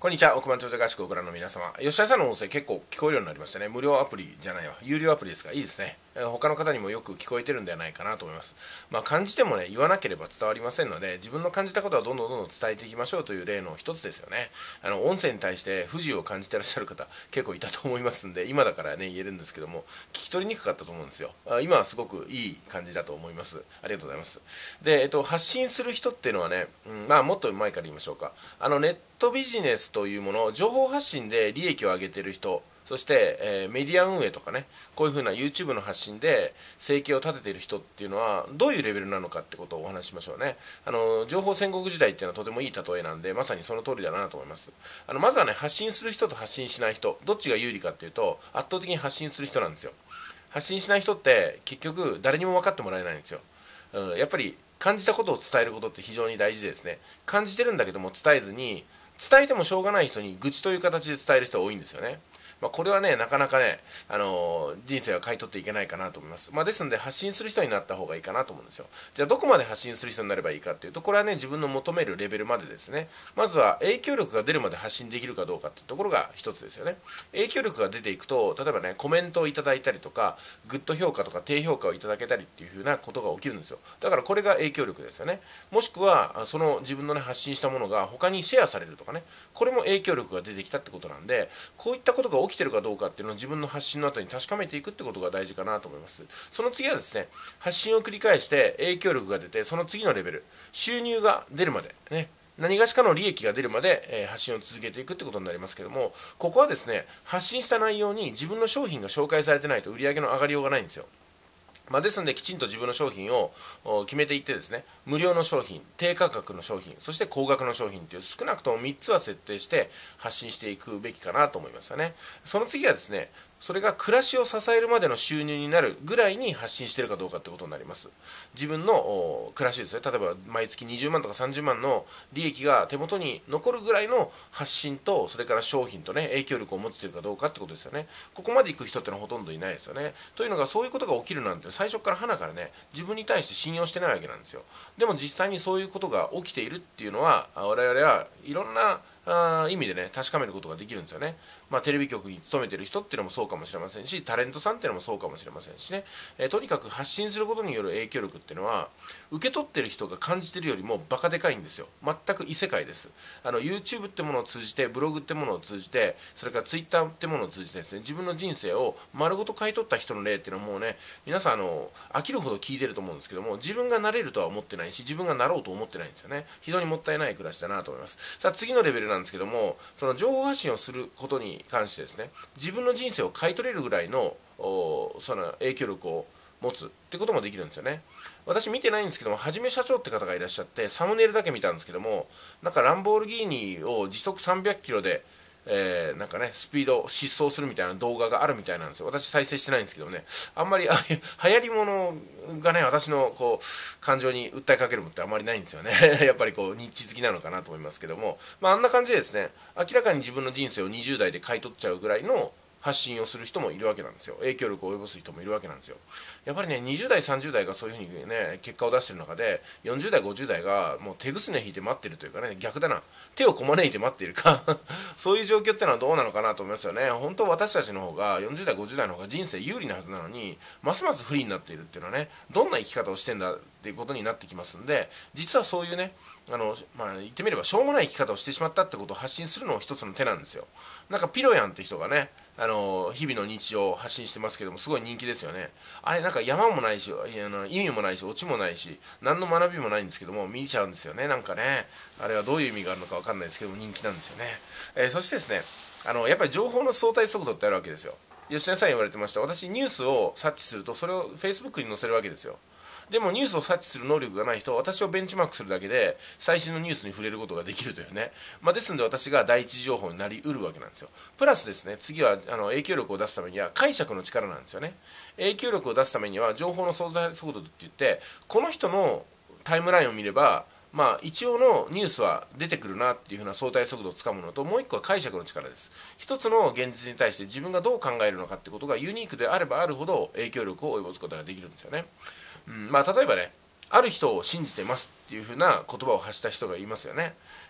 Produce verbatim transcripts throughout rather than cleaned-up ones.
こんにちは、億万長者合宿をご覧の皆様。吉田さんの音声結構聞こえるようになりましたね。無料アプリじゃないわ。有料アプリですが、いいですね。他の方にもよく聞こえてるんではないかなと思います。まあ、感じてもね、言わなければ伝わりませんので、自分の感じたことはどんどんどんどん伝えていきましょうという例の一つですよね。あの、音声に対して不自由を感じてらっしゃる方、結構いたと思いますんで、今だからね、言えるんですけども、聞き取りにくかったと思うんですよ。今はすごくいい感じだと思います。ありがとうございます。で、えっと、発信する人っていうのはね、うん、まあ、もっと前から言いましょうか。あの、ネットビジネスというもの、情報発信で利益を上げている人、そして、えー、メディア運営とかね、こういう風な YouTube の発信で生計を立てている人っていうのはどういうレベルなのかってことをお話ししましょうね。あの情報戦国時代っていうのはとてもいい例えなんで、まさにその通りだなと思います。あのまずはね、発信する人と発信しない人、どっちが有利かっていうと、圧倒的に発信する人なんですよ。発信しない人って結局誰にも分かってもらえないんですよ。うん、やっぱり感じたことを伝えることって非常に大事でですね、感じてるんだけども伝えずに、伝えてもしょうがない人に愚痴という形で伝える人が多いんですよね。まあ、これはね、なかなかね、あのー、人生は買い取っていけないかなと思います。まあ、ですので、発信する人になった方がいいかなと思うんですよ。じゃあ、どこまで発信する人になればいいかっていうと、これはね、自分の求めるレベルまでですね。まずは、影響力が出るまで発信できるかどうかっていうところが一つですよね。影響力が出ていくと、例えばね、コメントをいただいたりとか、グッド評価とか低評価をいただけたりっていう風なことが起きるんですよ。だから、これが影響力ですよね。もしくは、その自分のね、発信したものが他にシェアされるとかね、これも影響力が出てきたってことなんで、こういったことが起きてるかどうかっていうのを自分の発信の後に確かめていくってことが大事かなと思います。その次はですね、発信を繰り返して影響力が出て、その次のレベル、収入が出るまでね、何がしかの利益が出るまで、えー、発信を続けていくってことになりますけども、ここはですね、発信した内容に自分の商品が紹介されてないと売り上げの上がりようがないんですよ。まあ、ですので、きちんと自分の商品を決めていってですね、無料の商品、低価格の商品、そして高額の商品という少なくともみっつは設定して発信していくべきかなと思いますよね。その次はですね、それが暮らしを支えるまでの収入になるぐらいに発信しているかどうかということになります。自分の暮らしですね、例えば毎月にじゅうまんとかさんじゅうまんの利益が手元に残るぐらいの発信と、それから商品とね、影響力を持っているかどうかってことですよね。ここまで行く人ってのはほとんどいないですよね。というのが、そういうことが起きるなんて最初から花からね、自分に対して信用してないわけなんですよ。でも実際にそういうことが起きているっていうのは、我々はいろんなあ意味でね、確かめることができるんですよね。まあ、テレビ局に勤めてる人っていうのもそうかもしれませんし、タレントさんっていうのもそうかもしれませんしね、えー、とにかく発信することによる影響力っていうのは、受け取ってる人が感じてるよりもバカでかいんですよ。全く異世界です。あの YouTube ってものを通じて、ブログってものを通じて、それから Twitter ってものを通じてですね、自分の人生を丸ごと買い取った人の例っていうのはもうね、皆さんあの飽きるほど聞いてると思うんですけども、自分がなれるとは思ってないし、自分がなろうと思ってないんですよね。非常にもったいない暮らしだなと思います。さあ、次のレベルなんですけども、その情報発信をすることに関してですね、自分の人生を買い取れるぐらいのその影響力を持つってこともできるんですよね。私見てないんですけども、はじめ社長って方がいらっしゃって、サムネイルだけ見たんですけども、なんかランボルギーニを時速さんびゃくキロでえー、なんかね、スピード疾走するみたいな動画があるみたいなんですよ。私再生してないんですけどね、あんまりあ流行り物がね、私のこう感情に訴えかけるのってあんまりないんですよね。やっぱりこうニッチ好きなのかなと思いますけども、まあ、あんな感じでですね、明らかに自分の人生をにじゅう代で買い取っちゃうぐらいの発信をする人もいるわけなんですよ。影響力を及ぼす人もいるわけなんですよ。やっぱりね、にじゅう代さんじゅう代がそういうふうにね、結果を出している中で、よんじゅう代ごじゅう代がもう手ぐすね引いて待ってるというかね、逆だな、手をこまねいて待っているかそういう状況ってのはどうなのかなと思いますよね。本当私たちの方がよんじゅう代ごじゅう代の方が人生有利なはずなのに、ますます不利になっているっていうのはね、どんな生き方をしてんだっていうことになってきますんで、実はそういうね、あのまあ、言ってみればしょうもない生き方をしてしまったってことを発信するのも一つの手なんですよ。なんかピロヤンって人がね、あの日々の日常を発信してますけども、すごい人気ですよね。あれなんか山もないし、あの意味もないし、オチもないし、何の学びもないんですけども、見ちゃうんですよね。なんかね、あれはどういう意味があるのか分かんないですけども、人気なんですよね。えー、そしてですね、あのやっぱり情報の相対速度ってあるわけですよ。吉田さん言われてました。私ニュースを察知すると、それを Facebook に載せるわけですよ。でもニュースを察知する能力がない人は、私をベンチマークするだけで最新のニュースに触れることができるというね、まあ、ですので私が第一次情報になりうるわけなんですよ。プラスですね、次はあの影響力を出すためには解釈の力なんですよね。影響力を出すためには情報の相対速度って言って、この人のタイムラインを見ればまあ一応のニュースは出てくるなっていう風な相対速度をつかむのと、もう一個は解釈の力です。一つの現実に対して自分がどう考えるのかってことがユニークであればあるほど影響力を及ぼすことができるんですよね。うん、まあ例えばね、ある人を信じてますっていう風な言葉を発した人がいますよね。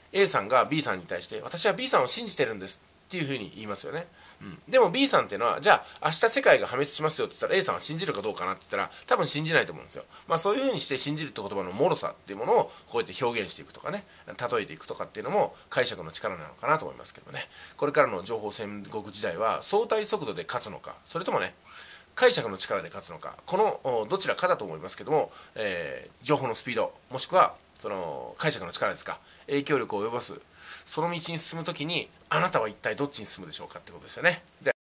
A さんが B さんに対して私は B さんを信じてるんですっていうふうに言いますよね。うん、でも B さんっていうのはじゃあ明日世界が破滅しますよって言ったら A さんは信じるかどうかなって言ったら多分信じないと思うんですよ。まあそういうふうにして信じるって言葉の脆さっていうものをこうやって表現していくとかね、例えていくとかっていうのも解釈の力なのかなと思いますけどね。これからの情報戦国時代は相対速度で勝つのか、それともね解釈の力で勝つのか、このどちらかだと思いますけども、えー、情報のスピードもしくはその解釈の力ですか、影響力を及ぼすその道に進むときにあなたは一体どっちに進むでしょうかってことですよね。で